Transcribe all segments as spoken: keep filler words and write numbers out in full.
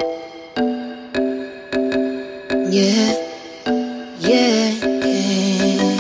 Yeah, yeah, yeah.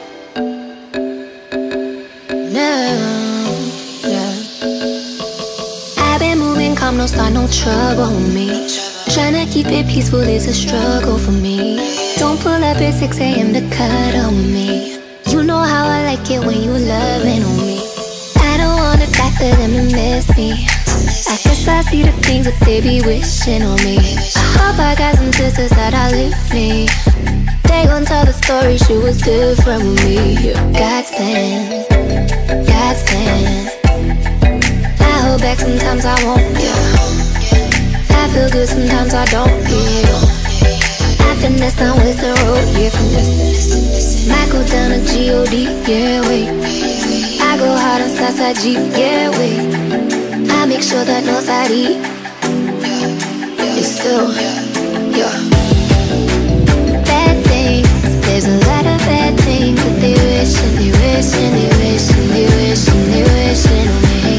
Now, yeah. I've been moving calm, no start, no trouble with me. Tryna keep it peaceful is a struggle for me. Don't pull up at six A M to cut on me. You know how I like it when you loving on me. I don't wanna die for them to miss me. I guess I see the things that they be wishing on me. I hope I got some sisters that outlive me. They gon' tell the story, she was different with me. God's plan, God's plan. I hold back, sometimes I won't, yeah. I feel good, sometimes I don't, yeah. I finesse down with the road, yeah, finesse. Might go down to G O D, yeah, wait. I go hard on Southside G, yeah, wait. I make sure that nobody is still, yeah. Bad things, there's a lot of bad things that they wish and they wish and they wish and they wish and they wish on me.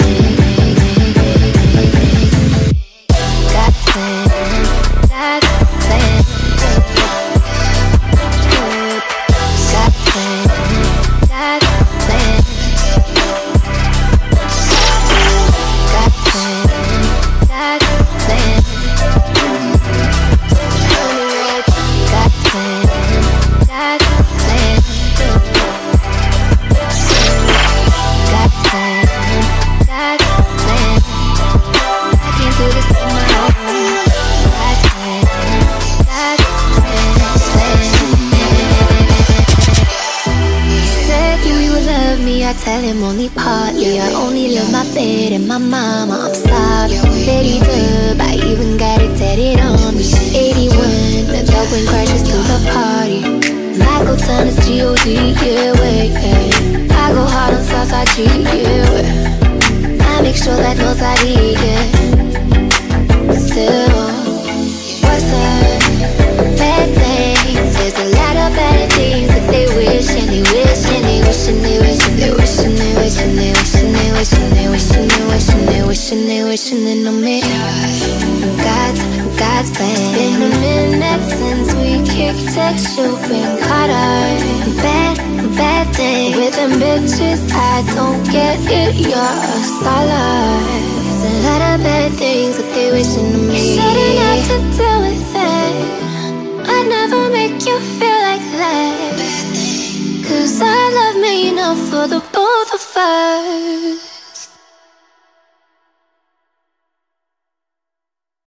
Got plan, got plan, got plan, got plan. I tell him only partly. I only love my bed and my mama, I'm sorry. Lady Dub, I even got it tatted on me. eighty-one, the dog when crashes through the party. Michael Town is G O D, yeah, wait, yeah. I go hard on Southside G, yeah, wait. I make sure that nobody, yeah. Still, what's up? Bad things, there's a lot of bad things that they wish and they wish and they wish and they wish and they wish and they wish and they wish and they wish and they wish and they wish and they wish and they wish and then on me. God's, God's plan. It's been a minute since we kicked texture and caught our bad, bad thing. With them bitches, I don't get it, you're a starlight. There's a lot of bad things that they wishing on me. You shouldn't have to deal with that. I never make you feel like that. Cause our love made enough for the both of us.